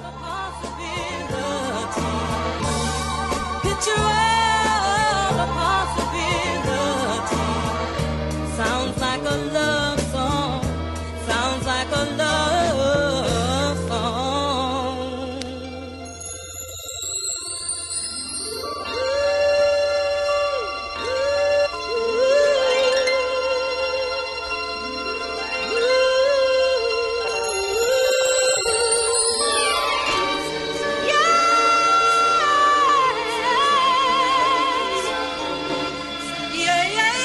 Picture of a possibility. Sounds like a love song. Sounds like a love song. Yeah, yeah, yeah.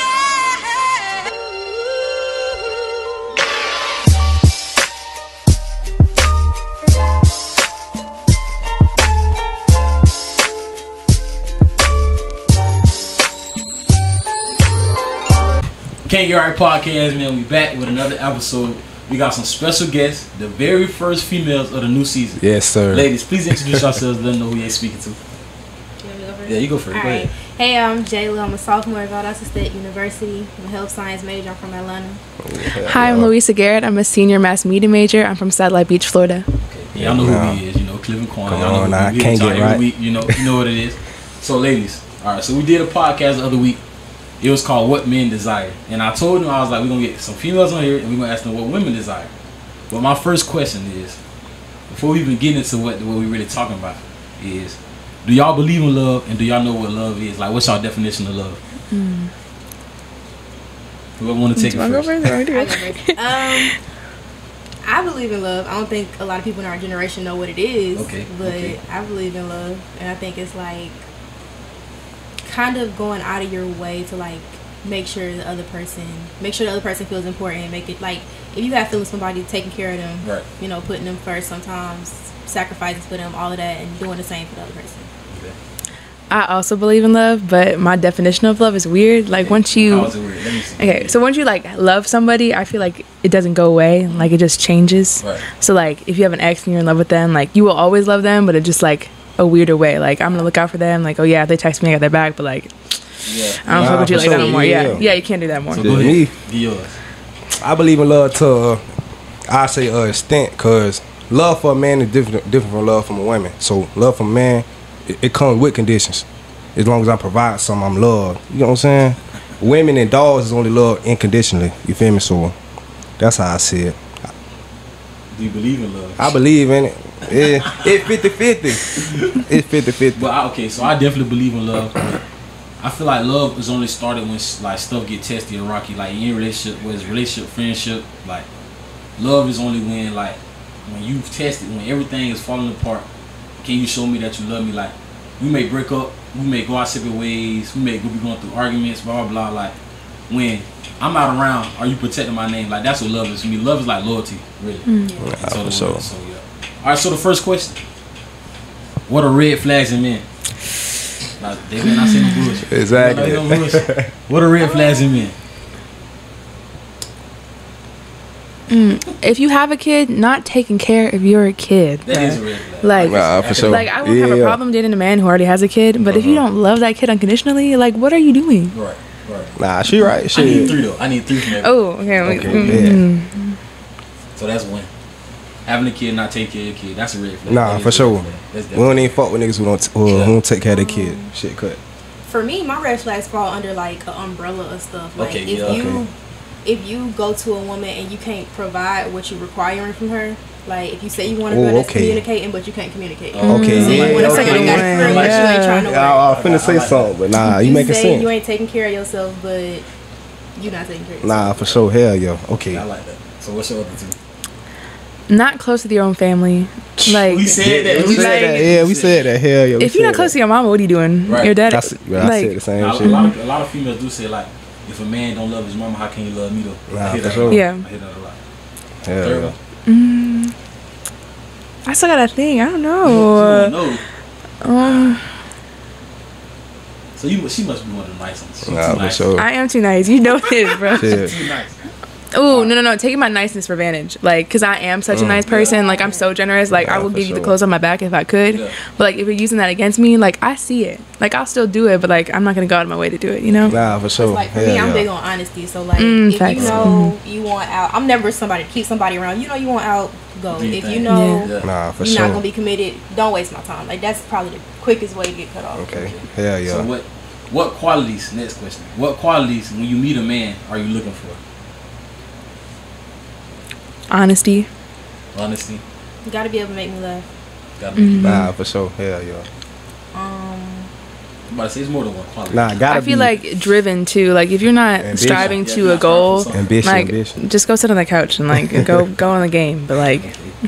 Can't Get Right Podcast, man. We back with another episode. We got some special guests, the very first females of the new season. Yes, sir. Ladies, please introduce yourselves. Let them know who you're speaking to. Yeah, you go first. Go ahead. Hey, I'm Jayla. I'm a sophomore at Valdosta State University. I'm a health science major. I'm from Atlanta. Hi, I'm Louisa Garrett. I'm a senior mass media major. I'm from Satellite Beach, Florida. Okay. Y'all know who he is. You know, Clifford Corn. Come Y'all on, know I who he can't is. get Every right. week, you know what it is. So, ladies, all right. So we did a podcast the other week. It was called "What Men Desire," and I told them I was like, we're gonna get some females on here and we're gonna ask them what women desire. But my first question is, before we even get into what we really talking about, is, do y'all believe in love and do y'all know what love is? Like, what's y'all definition of love? Whoever want to take it I go first? first? I go first. I believe in love. I don't think a lot of people in our generation know what it is. Okay, But okay. I believe in love, and I think it's like kind of going out of your way to like make sure the other person feels important, and make it like if you have feelings for somebody, taking care of them, Right. you know, putting them first, sometimes sacrifices for them, all of that, and doing the same for the other person. I also believe in love, but my definition of love is weird. Like once How you, is it weird? Let me see. okay, so once you like love somebody, I feel like it doesn't go away. Like it just changes. Right. So like if you have an ex and you're in love with them, like you will always love them, but it's just like a weirder way. Like I'm gonna look out for them. Like, oh yeah, if they text me, I got their back. But like Yeah. I don't fuck with you for like that sure. no more. Yeah. Yeah, you can't do that more. So go Me. ahead. Be yours. I believe in love to, I say extent, cause love for a man is different from love from a woman. So love from a man, it comes with conditions. As long as I provide something, I'm loved. You know what I'm saying? Women and dogs is only loved unconditionally. You feel me? So that's how I see it. Do you believe in love? I believe in it. Yeah, it's 50-50. It's 50-50. But okay, so I definitely believe in love. But I feel like love is only started when like stuff get testy and rocky. Like in your relationship, whether it's relationship, friendship, like love is only when like when you've tested, when everything is falling apart. Can you show me that you love me? Like we may break up, we may go our separate ways, we may be going through arguments, blah blah blah. Like when I'm not around, are you protecting my name? Like that's what love is to me. Love is like loyalty, really. So, for sure. So yeah. All right. So the first question: what are red flags in men? Like, they better not say no bullshit. Exactly. They don't bullshit. What are red flags in men? If you have a kid, not taking care of your kid. That is a bruh. red flag. Like, Nah, for sure. like I won't have a Yeah. problem dating a man who already has a kid, but if you don't love that kid unconditionally, like what are you doing? Right. Right. Nah, she right. I need Shit. 3 though. I need 3 from every. Oh, okay. Okay, yeah. So that's one. Having a kid, not take care of your kid. That's a red flag. Nah, That is for a red sure. flag. That's We don't definitely. even fuck with niggas who don't take care of their kid. Shit cut. For me, my red flags fall under like an umbrella of stuff. Like Okay, if yeah, you okay. if you go to a woman and you can't provide what you're requiring from her, like if you say you want to Oh, be honest, okay. communicating, but you can't communicate. Okay, You say you want yeah, to say okay, you got yeah. but you ain't trying to work. I was finna say I like something, but nah, you making say sense. you ain't taking care of yourself, but you not taking care of yourself. Nah, for sure. Hell yeah. Okay. I like that. So what's your other 2? Not close with your own family. Like We said that. We said that. Yeah, we said that. Hell yeah. we if you're not said close that. to your mama, what are you doing? Right. Your dad. I said the same Now, shit. a lot of females do say like, if a man don't love his mama, how can he love me though? Nah, I hear for that sure. a lot. Yeah. I hear that a lot. Hell Third yeah. one. I still got a thing. I don't You know. don't know. So she must be one of the nice ones. She Nah, too for nice. sure. I am too nice. You know this, bro. Shit. Too nice. Oh no! Taking my niceness for advantage, like, cause I am such a nice person. Like, I'm so generous. Like, I will for give you the sure. clothes on my back if I could. Yeah. But like, if you're using that against me, like, I see it. Like, I'll still do it, but like, I'm not gonna go out of my way to do it. You know? Nah, for sure. Like for Hell me, I'm yeah. big on honesty. So like, if facts. you know you want out, I'm never somebody to keep somebody around. You know you want out, go. Do your If thing. you know Yeah. Yeah. Nah, for you're sure. not gonna be committed, don't waste my time. Like that's probably the quickest way to get cut off. Okay. Hell yeah. So what qualities? Next question. What qualities when you meet a man are you looking for? Honesty. Honesty. You gotta be able to make me laugh. Gotta be. Nah, for sure. Hell yeah. I'm about to say it's more than one quality. Nah, gotta I feel be like driven too. Like, if you're not Ambition. striving Yeah, to you're a not goal, striving for ambition. like, ambition. just go sit on the couch and like go on the game. But like,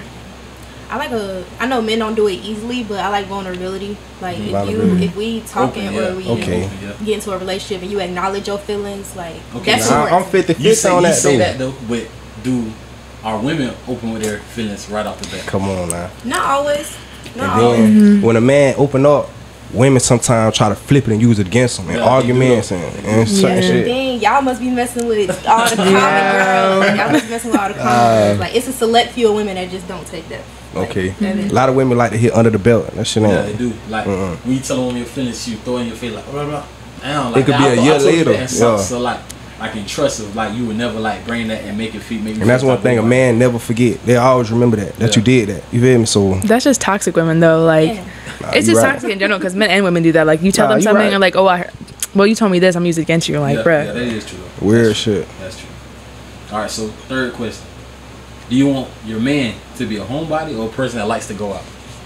I know men don't do it easily, but I like vulnerability. Like Vulnerability. if we talking Open, yeah. or we Okay. get into a relationship and you acknowledge your feelings, like Okay, that's Nah, I'm important. 50-50 You say, on you that say though. that though, but do are women open with their feelings right off the bat? Come on now. Not always. Not And always. then when a man open up, women sometimes try to flip it and use it against them in Yeah, arguments they do. and certain And shit. then y'all must be messing with all the common girls. Like, y'all must be messing with all the common girls. Like it's a select few of women that just don't take that. Like, Okay. that is- A lot of women like to hit under the belt. That shit Yeah, they ain't. do. Like when you tell them your feelings, you throw in your face like blah blah. Damn, like It could that. be I a thought- year I told you later, that and so, yeah. so like in trust of like you would never like bring that and make it feel. Make you And that's feel one type thing a of way. man never forget. They always remember that you Yeah. did that. You feel me? So that's just toxic women though. Like, Yeah. nah, it's you just right. toxic in general because men and women do that. Like, you tell Nah, them you something right. and like, oh, well, you told me this, I'm using it against you. Like, Yeah, bruh. yeah, that is true. Though. Weird That's true. shit. That's true. All right, so third question: do you want your man to be a homebody or a person that likes to go out?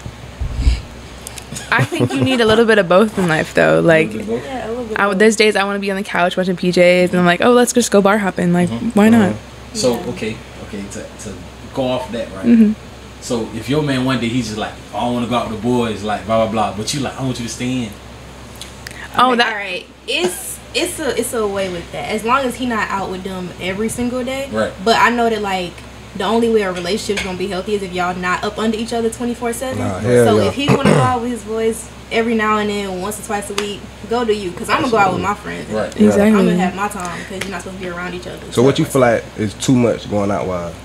I think you need a little bit of both in life though. Like, Both? Yeah, a little bit. there's days I want to be on the couch watching PJs, and I'm like, oh, let's just go bar hopping. Like, why not? So Yeah. okay, to go off that, right? Mm-hmm. So if your man one day he's just like, I don't want to go out with the boys, like blah blah blah, but you like, I want you to stay in. Oh, All that. right. It's a way with that. As long as he not out with them every single day. Right. But I know that like the only way a relationship's gonna be healthy is if y'all not up under each other 24/7. Nah, hell So yeah. if he wanna go out with his boys every now and then, once or twice a week, go to you. Cause I'm gonna go out with my friends. Right. Yeah. Exactly. I'm gonna have my time because you're not supposed to be around each other. So what you feel like is too much going out wild?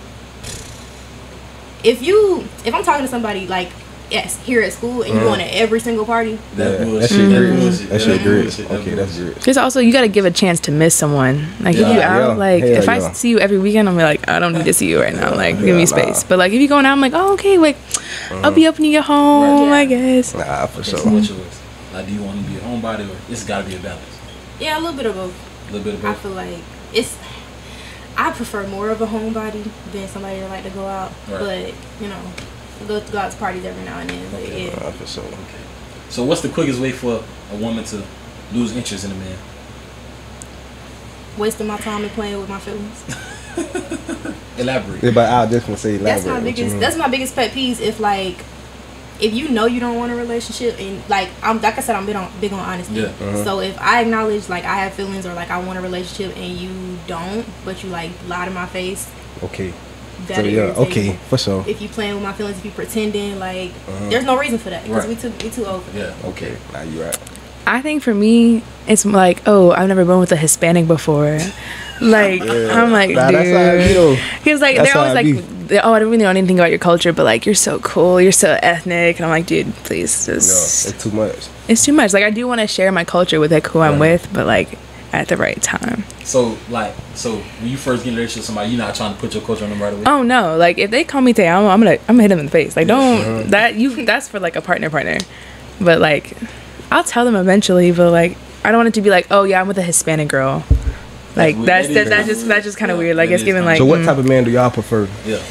If I'm talking to somebody like here at school and you're going to every single party, That Yeah, bullshit. that shit That great. bullshit. That shit That great. bullshit. That Okay, that's bullshit. good. Because also you got to give a chance to miss someone. Like, if Yeah, you out, yeah. like, Hell if I yeah. see you every weekend, I'm like, I don't need to see you right now. Like, give Yeah, me nah. space. But like, if you going out, I'm like, oh, okay, like, I'll be up when you get home, Right. I guess. Nah, for So sure. what yours? Like, do you want to be a homebody or it's got to be a balance? yeah, a little bit of both. A little bit of I both. feel like I prefer more of a homebody than somebody that like to go out. Right. But go out to parties every now and then. But Okay. yeah, Nah, for sure. Okay. So what's the quickest way for a woman to lose interest in a man? wasting my time and playing with my feelings. Elaborate. Yeah, but I just want to say That's elaborate. my what you biggest. mean. That's my biggest pet peeve. If you know you don't want a relationship and like I said, I'm big on honesty. Yeah. Uh-huh. So if I acknowledge like I have feelings or like I want a relationship and you don't, but you like lie to my face, Okay. that So yeah, irritates okay, me. for sure. If you playing with my feelings, if you pretending, like there's no reason for that because Right. we too old for that. Yeah. Okay, now you right. I think for me, it's like, oh, I've never been with a Hispanic before. Like, I'm like, Nah, that's how it be, dude. though. Because like That's they're how always it like, oh, I don't really know anything about your culture, but like you're so cool, you're so ethnic, and I'm like, dude, please, Yeah, just, it's too much. it's too much. Like I do want to share my culture with like who I'm Right. with, but like at the right time. So when you first get in a relationship with somebody, you're not trying to put your culture on them right away. Oh no, like if they call me today, I'm gonna hit them in the face. Like don't that's for like a partner. But like I'll tell them eventually, but like I don't want it to be like, oh yeah, I'm with a Hispanic girl. Like weird. that's That is that's just kind of Yeah, weird. Like that it's is giving kinda like So what type of man do y'all prefer? Yeah.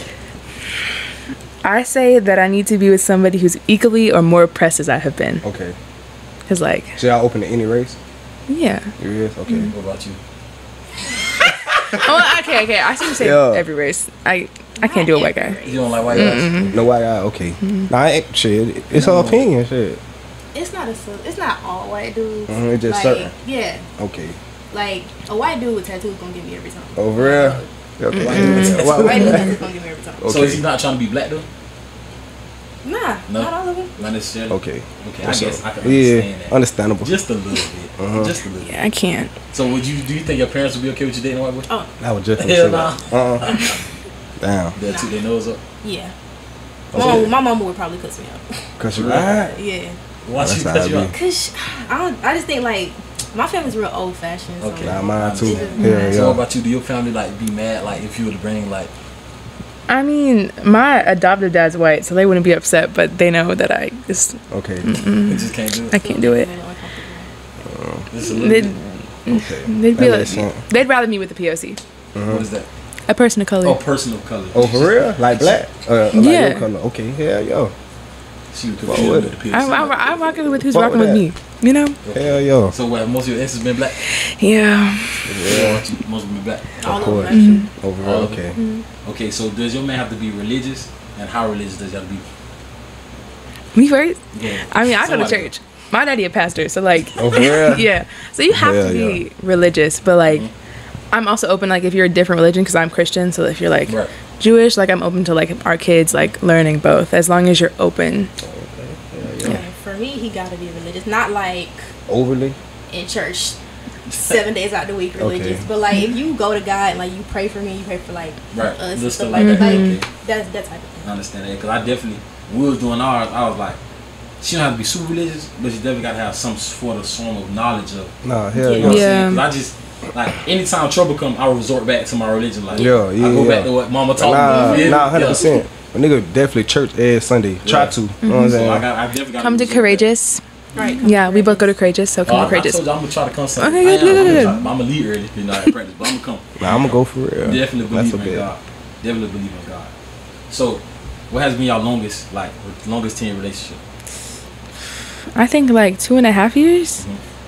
I say that I need to be with somebody who's equally or more oppressed as I have been. Okay. Cause like So y'all open to any race? yeah. You is? Okay. What about you? Oh okay. I seem to say Yeah. every race. I can't do a white guy. You don't like white guys? No white guy. Okay. Nah, I ain't, shit. It's her opinion. Shit. It's not all white dudes. It's just like, certain. Yeah, Okay. like a white dude with tattoos gonna get me every time. Over real. Okay. White dude with A Why- white dude with tattoos gonna get me every time. Okay. So is he not trying to be black though? Nah, No? not all of them. Not necessarily. Okay. Okay, I guess I can Yeah, understand that. understandable. Just a little bit. Just a little bit. Yeah, I can't. So do you think your parents would be okay with you dating a white boy? Oh, I was just Hell gonna say that. Damn. They'll toot their nose up. yeah. Okay. My mama would probably cuss me out. Cause you right. Yeah. Why That's she how cut I you be. off? Cause I just think like my family's real old fashioned. So Okay. Nah, mine too. Yeah. Hell So what yeah. about you? Do your family like be mad like if you were to bring like I mean, my adopted dad's white, so they wouldn't be upset, but they know that I just Okay. you just can't do it? I can't do it. Just a little They'd, bit. Okay. they'd That be makes like, sense. they'd rather me with the POC, What is that? a person of color. Oh, personal color. Oh, for real? Like black? Like Yeah. your color. Okay. Hell yo. She was Fuck confused with with the it. POC. I'm rocking with who's Fuck rocking with with me, you know? Hell yo. So what? Most of your exes been black. Yeah. Most of them been black. All Of of course. them. Overall, All of okay. Okay, so does your man have to be religious, and how religious does he have to be? Me first? Yeah. I mean, I go to Somebody. church. My daddy a pastor, so like, Oh, for real? yeah. So you have Hell to be religious, but like, I'm also open. Like, if you're a different religion, because I'm Christian, so if you're like Right. Jewish, like I'm open to like our kids like learning both, as long as you're open. Yeah. For me, he gotta be religious. Not like Overly? in church 7 days out the week religious. Okay. But like if you go to God and like you pray for me, you pray for like Right. us Little and stuff stuff like like that. that. Okay. Like that's that type of thing. I understand that because I definitely, when we was doing ours, I was like, she don't have to be super religious, but she definitely got to have some sort of form of knowledge of. Nah, hell You know yeah. what I'm saying? 'Cause Yeah. I just like anytime trouble come, I resort back to my religion. Like Yeah, I go yeah. back to what Mama taught me. Nah, 100%. A nigga definitely church every Sunday. Try Yeah. to. You know what I'm So saying? I definitely got Come to Courageous. Right. Yeah, we both go to Courageous, so come to I Courageous. told you I'm gonna try to come Sunday. Okay, good, good, good. I'm gonna lead early, you know, at practice, but I'm gonna come. Nah, I'm gonna go for real. Definitely That's believe a in bet. God. Definitely believe in God. So, what has been your longest, longest teen relationship? I think like 2.5 years,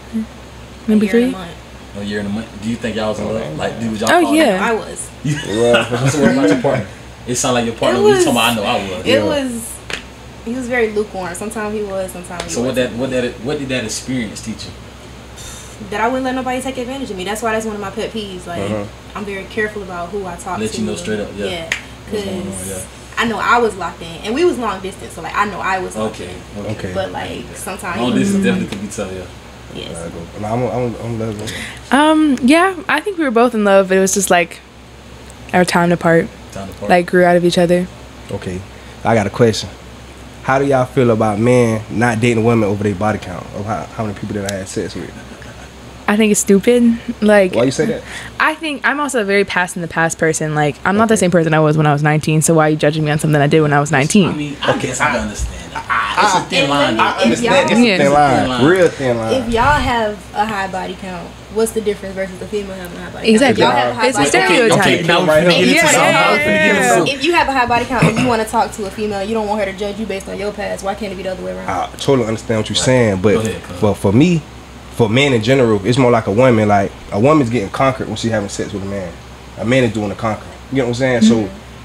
maybe A year and 3. a month. A year and a month. Do you think y'all was in love? Like, was y'all? Oh, fall yeah. I was. Well, So what about your partner? It sounded like your partner. It You was- talking about? I know I was. It Yeah. was. He was very lukewarm. Sometimes he was. Sometimes he So what wasn't. what did that experience teach you? That I wouldn't let nobody take advantage of me. That's why that's one of my pet peeves. Like Uh-huh. I'm very careful about who I talk Let to. you know straight up, yeah. Yeah. What's going on, Because yeah. I know I was locked in, and we was long distance, so like I know I was locked Okay. in. Okay. But like sometimes. Oh, this is definitely could be tough. Yeah. Yes. Nah, I'm loving. Yeah, I think we were both in love, but it was just like our time apart, Time to part. like grew out of each other. Okay. I got a question. How do y'all feel about men not dating women over their body count of how many people that I had sex with? I think it's stupid. Like, Why you say that? I think I'm also a very past in the past person. Like, I'm not the same person I was when I was 19. So why are you judging me on something I did when I was 19? I mean, I guess I understand. It's a thin line. I understand. It's a Yeah. thin line. line. Real thin line. If y'all have a high body count, what's the difference versus the female having a high body Exactly. count? If y'all have a high It's a body count, stereotype. Okay, now we're Right finna here. get into Yeah, something. yeah, Now we're finna get into yeah. something. if you have a high body count and you want to talk to a female, you don't want her to judge you based on your past. Why can't it be the other way around? I totally understand what you're saying, but Go ahead, cuz. for me, for men in general, it's more like a woman. Like a woman's getting conquered when she's having sex with a man. A man is doing the conquering. You get what I'm saying? So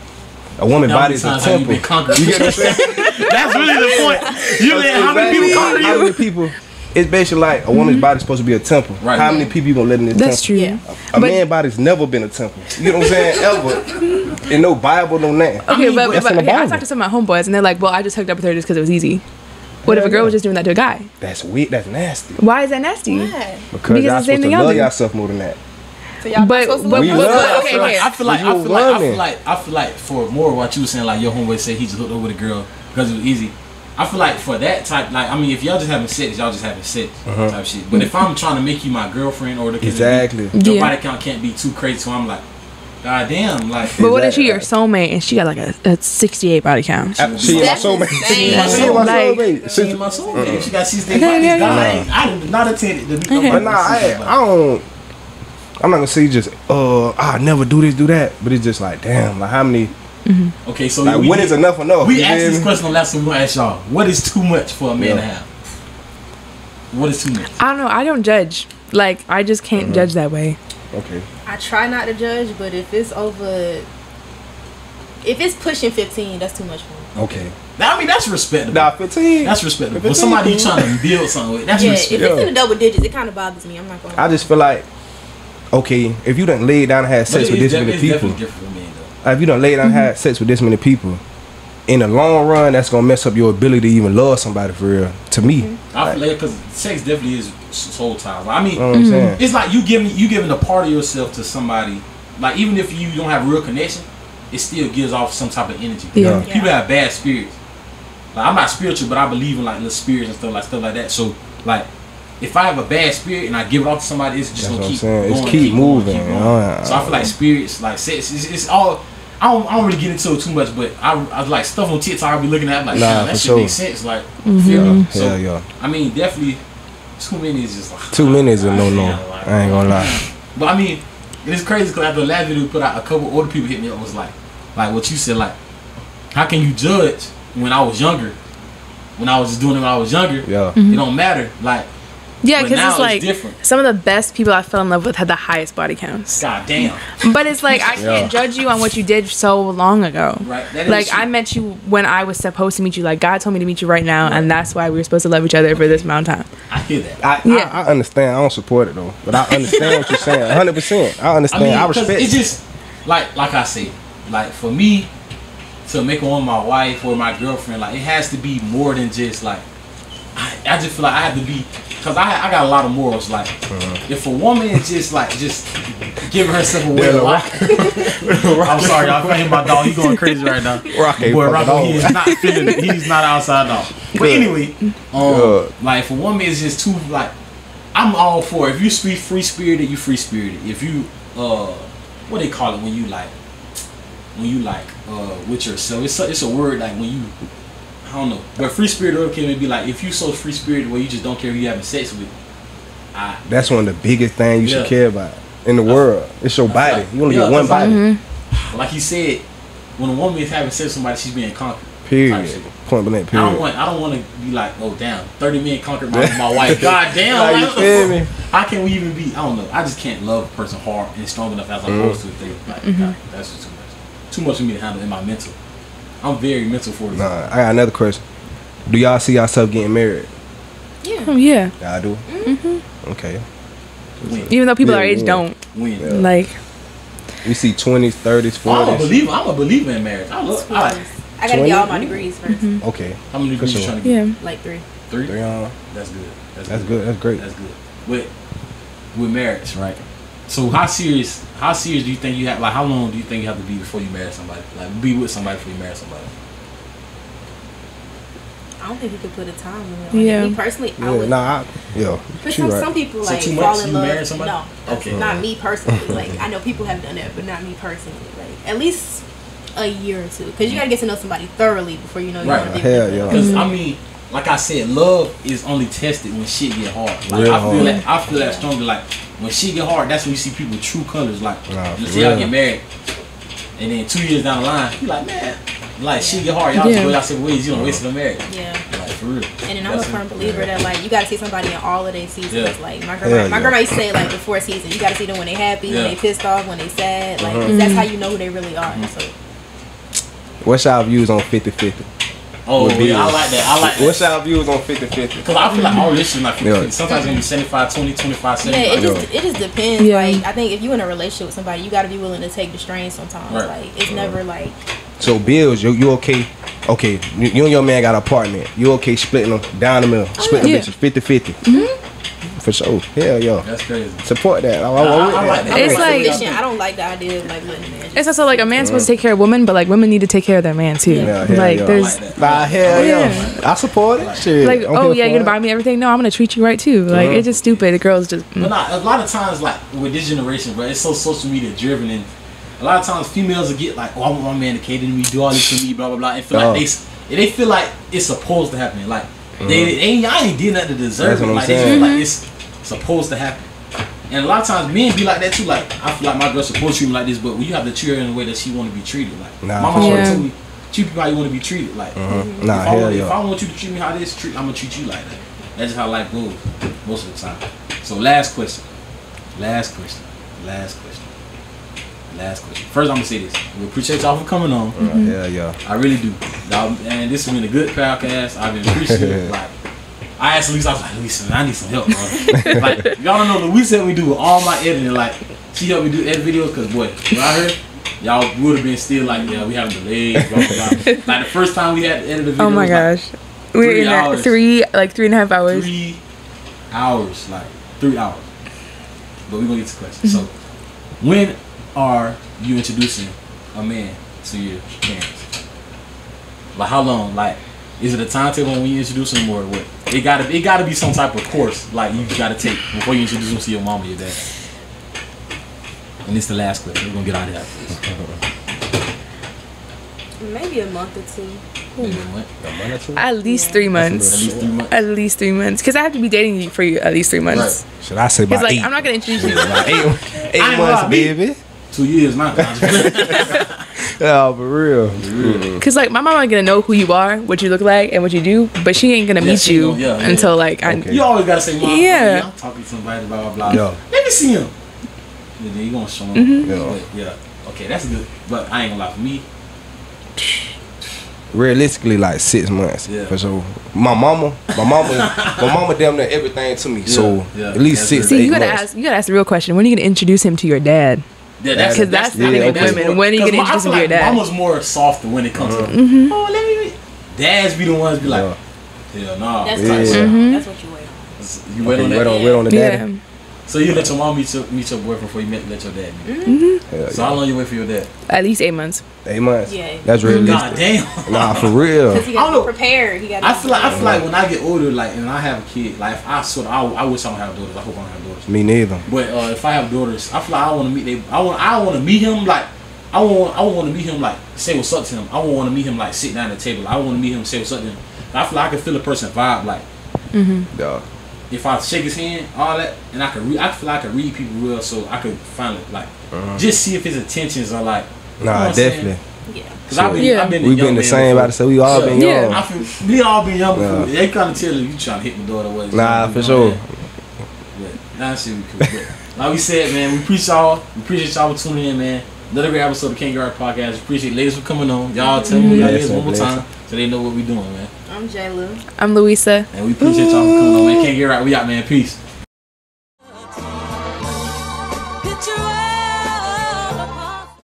a woman's How body many is a times have you temple. been conquered? You get what I'm saying? That's really the point. You let how many people conquer How you? many people? It's basically like a woman's body's supposed to be a temple. Right. How many people you gonna let in this That's temple? true. Yeah. A But- man's body's never been a temple. You know what I'm saying? Ever. In no Bible, no nothing. Okay, but that's in the okay, I Bible. talked to some of my homeboys, and they're like, well, I just hooked up with her just because it was easy. What if Yeah, a girl yeah. was just doing that to a guy? That's weird. That's nasty. Why is that nasty? Why? Because Because y'all it's the supposed same to thing y'all love do. yourself more than that. So y'all But- supposed to but- look We good? love- okay, okay. I feel like woman. for more of what you were saying, like your homeboy said he just hooked up with a girl because it was easy. I feel like for that type, like I mean, if y'all just having sex, y'all just having sex type shit. But if I'm trying to make you my girlfriend or the case may be, Exactly. your Yeah. body count can't be too crazy. So I'm like, god damn, like. But what if she your Exactly. soulmate and she got like a 68 body count? She ain't my That's soulmate. insane. She ain't my Like- soulmate. She ain't my soulmate. She got 68 Okay, bodies. yeah, God, yeah. I did not intended to be Okay. But nah, I don't. I'm not gonna say just I never do this, do that. But it's just like damn, like how many? Okay, so Like when is enough enough? We You asked feel this me? question last time. We gonna ask y'all, what is too much for a man Yeah. to have? What is too much? I don't know. I don't judge. Like, I just can't judge that way. Okay. I try not to judge, but if it's pushing 15, that's too much for me. Okay. Now, I mean, that's respectable. Nah, 15. That's respectable. But 15 somebody you cool. trying to build something with, that's Yeah, if respectable. it's in the double digits, it kind of bothers me. I'm not going. I just feel like, okay, if you done laid down and had But sex with this many it's people, definitely different for men, though. if you done laid down and had sex with this many people, in the long run, that's gonna mess up your ability to even love somebody for real. To me, I feel like because sex definitely is soul ties. I mean, you know what I'm saying? it's like you giving a part of yourself to somebody. Like even if you don't have a real connection, it still gives off some type of energy. Yeah. People have bad spirits. Like I'm not spiritual, but I believe in like little spirits and stuff like that. So like, if I have a bad spirit and I give it off to somebody, it's just That's gonna what I'm keep saying. going, It's keep moving. keep going. Oh, So I feel like spirits, like sex, it's all. I don't really get into it too much, but I like stuff on TikTok. I'll be looking at, I'm like, Nah, damn, for that shit sure. makes sense. Like, Yeah, So hell yeah. I mean, definitely, too many is just like 2 minutes is a no no. yeah, like, I ain't gonna lie. But I mean, it's crazy because after the last video we put out, a couple older people hit me up, was like what you said, like, how can you judge when I was younger? When I was just doing it when I was younger, Yeah. it don't matter. Like, Yeah, but because now it's like different. some of the best people I fell in love with had the highest body counts. God damn, But it's like I can't judge you on what you did so long ago. right? That is Like true. I met you when I was supposed to meet you. Like God told me to meet you right now, and that's why we were supposed to love each other for this amount of time. I hear that. Yeah. I understand. I don't support it though, but I understand what you're saying. 100%. I understand. I 'cause respect. it's just like I say, like for me to make a woman my wife or my girlfriend, like it has to be more than just like I just feel like I have to be, because I got a lot of morals. Like if a woman is just giving herself away a lot. I'm sorry, y'all. If I hear my dog, he going crazy right now. Rocky, Boy, fucking Rocco, dog. he is not feeling it. He's not outside dog. But Good. anyway, Good. like if a woman is just too like, I'm all for it. If you free spirited, you free spirited. If you what they call it when you with yourself, it's a word like when you, I don't know, but free spirited can be like if you so free spirited where you just don't care who you having sex with. That's one of the biggest things you Yeah. should care about in the world. It's your body. like- You only yeah, get one that's like- body. Like he said, when a woman is having sex with somebody, she's being conquered. type Period. shit. Point blank. I Period. don't want to be like, oh damn, 30 men conquered my wife. God damn, Like, you what the feel fuck? me? How can we even be? I don't know. I just can't love a person hard and strong enough as I'm supposed to. If they, like, God, that's just too much. Too much for me to handle in my mental. I'm very mental for this. Nah, I got another question. Do y'all see yourself getting married? Oh yeah. Y'all do. Okay. When? Even though people Yeah, our age yeah. don't. When? Like We see 20s, 30s, I'm a 40s. believer. I'm a believer in marriage. I like. I gotta 20? get all my degrees first. Okay. How many degrees For you sure. trying to get? yeah. Like 3. 3? 3 on. That's good. That's good. That's great. That's good. With marriage, right? So how serious do you think you have? Like how long do you think you have to be before you marry somebody? Like be with somebody before you marry somebody? I don't think you could put a time limit on Yeah. it. Me personally, I Yeah, would. nah, But she some right. people So like 2 fall months in you love. marry somebody? No, Okay. not me personally. Like I know people have done that, but not me personally. Like at least a year or two, because you gotta get to know somebody thoroughly before you know you Right. want to be Hell with them. yeah. Because I mean, like I said, love is only tested when shit get hard. Like Real I feel that strongly. Like when shit get hard, that's when you see people true colors. Like Nah, you for see y'all real. get married, and then 2 years down the line, you like, man, like shit get hard. Y'all Yeah. just go y'all separate ways. You don't waste the marriage. Yeah. Like for real. And then I'm a That's firm it. believer that like you gotta see somebody in all of their seasons. Yeah. Like my Hell grandma yeah. used to say like before season, you gotta see them when they happy, Yeah. when they pissed off, when they sad. Like 'cause Mm-hmm. that's how you know who they really are. So What's y'all views on 50-50? Oh Would be- yeah, I like that. I like that. What's y'all views on 50-50? Because I feel like all this shit like 50. Yeah. Sometimes it's gonna be 75-20, 25-75. yeah, it just depends. Yeah. Like I think if you in a relationship with somebody, you gotta be willing to take the strain sometimes. Right. Like it's never like So bills, you okay? Okay, you and your man got an apartment. You okay splitting them down the middle? Splitting yeah. them bitches 50-50. For sure. Hell yeah. That's crazy. Support that. I I with like that. that. It's I'm like- sufficient. I don't like the idea of like letting a man. Just, It's also like a man's supposed to take care of women, but like women need to take care of their man too. Yeah, hell like yeah. there's I like that. Nah, hell yeah. Yeah. I support it. Shit. like, I'm oh here yeah, for you're gonna it. buy me everything. No, I'm gonna treat you right too. Like it's just stupid. The girls just But nah, a lot of times, like with this generation, bro, it's so social media driven, and a lot of times females will get like, "Oh, I want my man to cater to me, do all this for me, blah blah blah," and feel like they feel like it's supposed to happen. Like y'all ain't did nothing to deserve That's it. what I'm Like they saying. feel like it's supposed to happen. And a lot of times men be like that too. Like I feel like my girl supposed to treat me like this, but when you have to treat her in a way that she want to be treated, like Nah, my for mom sure. always told me, treat people how you want to be treated. Like Nah, if, hell if yeah. I want you to treat me how this, I'm gonna treat you like that. That's just how life goes most of the time. So last question. First, I'm gonna say this. We appreciate y'all for coming on. Hell yeah. I really do. Y'all, and this has been a good podcast. I've been appreciative. Like, I asked Louise, I was like, Louise, man, I need some help, bro. Like, y'all don't know, Louise helped me do all my editing. Like, she helped me do edit videos, because, boy, when I heard, y'all would have been still like, yeah, we have delays, blah, blah, blah. Like the first time we had to edit the video. Oh my it was gosh. We were 3 in that hours. 3.5 hours. 3 hours, like 3 hours. But we're gonna get to questions. So, when are you introducing a man to your parents? Like how long? Like, is it a timetable when you introduce them, or what? It gotta be some type of course like you gotta take before you introduce them to your mom or your dad. And this is the last question. We're gonna get out of here after this. Maybe a month or two. Maybe a month. At least 3 months. At least 3 months. At least 3 months. Because I have to be dating you for at least 3 months. Right. Should I say Because about like 8? I'm not gonna introduce you. About 8 I ain't gonna months, lie, me. baby. 2 years now. Yeah, for real. Because like my mom ain't gonna know who you are, what you look like, and what you do, but she ain't gonna Yeah, meet she you gon- yeah, yeah. until like I. Okay. You always gotta say, Mom, Yeah. I'm talking to somebody, blah, blah, blah. Yeah. Let me see him. And then you gonna show him. Mm-hmm. Yeah. But, yeah. Okay, that's good. But I ain't gonna lie, for me, Realistically, like 6 months. Yeah. For sure. My mama damn near everything to me. So yeah. at least That's 6 it. to See, 8 you gotta months. ask. You gotta ask the real question. When are you gonna introduce him to your dad? yeah, Because that's the thing with women. When are you gonna introduce them to your dad? Mama's more softer when it comes to, Mm-hmm. oh, let me. Dads be the ones be like, hell nah. That's Yeah. what Mhm. that's what you wait on. You wait on that. Wait on the daddy. Yeah, So you let your mom meet your boyfriend before you let your dad meet. Hell So yeah. how long you wait for your dad? at least 8 months. 8 months. Yeah. That's God realistic. damn. Nah, for real. Because he I got don't to know. be prepared. He got to I feel like when I get older, like, and I have a kid, like, if I sort of, I wish I don't have daughters. I hope I don't have daughters. Me neither. But if I have daughters, I feel like I want to meet I want to meet him like I want to meet him like say what's up to him. I won't want to meet him like sit down at the table. I want to meet him say what's up to him. I feel like I can feel a person vibe like Yeah. if I shake his hand, all that, and I feel like I can read people real, so I could finally like just see if his intentions are like. You know Nah, what I'm saying? definitely. Yeah. Cause I've been, Yeah. I've been a We've young been the man same before. about to say we all been Yeah. young. I feel we all been young before. Yeah. They kind of tell you trying to hit my daughter. What? Nah, for sure. But nah, shit, we cool. But like we said, man, we appreciate y'all. We appreciate y'all for tuning in, man. Another great episode of King Garrett Podcast. We appreciate ladies for coming on. Y'all tell me who y'all is one more Blessing. time so they know what we doing, man. I'm J. Lou. I'm Louisa. And we appreciate y'all for coming on, man. King Garrett, we out, man. Peace.